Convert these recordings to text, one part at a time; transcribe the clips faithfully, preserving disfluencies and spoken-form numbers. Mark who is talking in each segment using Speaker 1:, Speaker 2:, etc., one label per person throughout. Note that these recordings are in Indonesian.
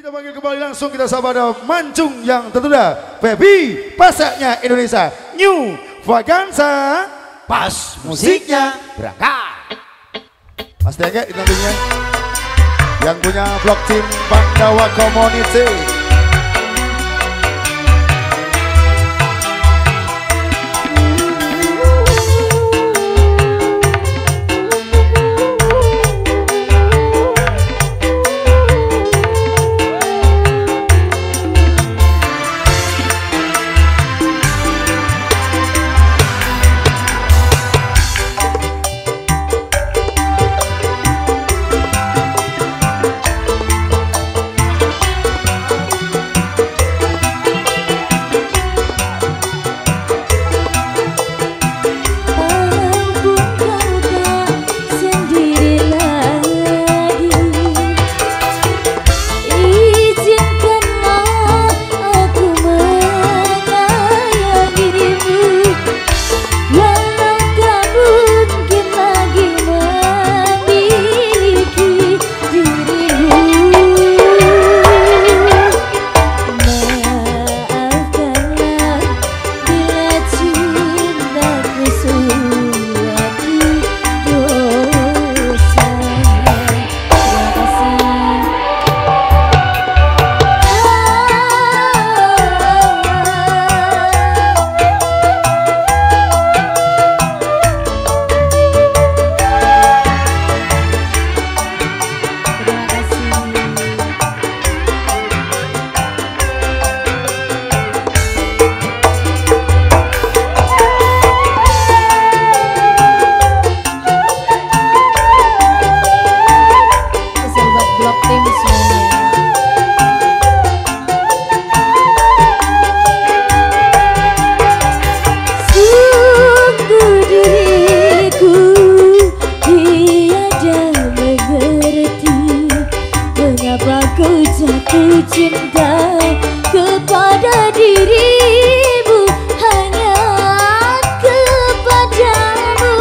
Speaker 1: Kita panggil kembali langsung kita sapa ada mancung yang tertunda Feby pasaknya Indonesia New Vaganza pas musiknya berangkat. Mas Denge tentunya yang punya blog tim Pandawa Community.
Speaker 2: Jatuh cinta kepada dirimu, hanya kepadamu.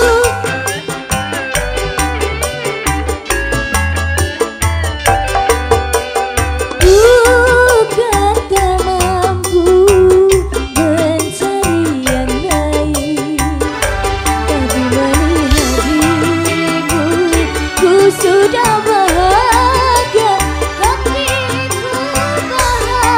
Speaker 2: Bukan tak mampu mencari yang lain, tapi melihat dirimu ku sudah bahagia.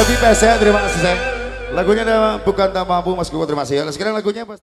Speaker 1: Baby Pesek, terima kasih sayang. Lagunya ada bukan tak mampu Mas Kuko, terima kasih ya. Sekarang lagunya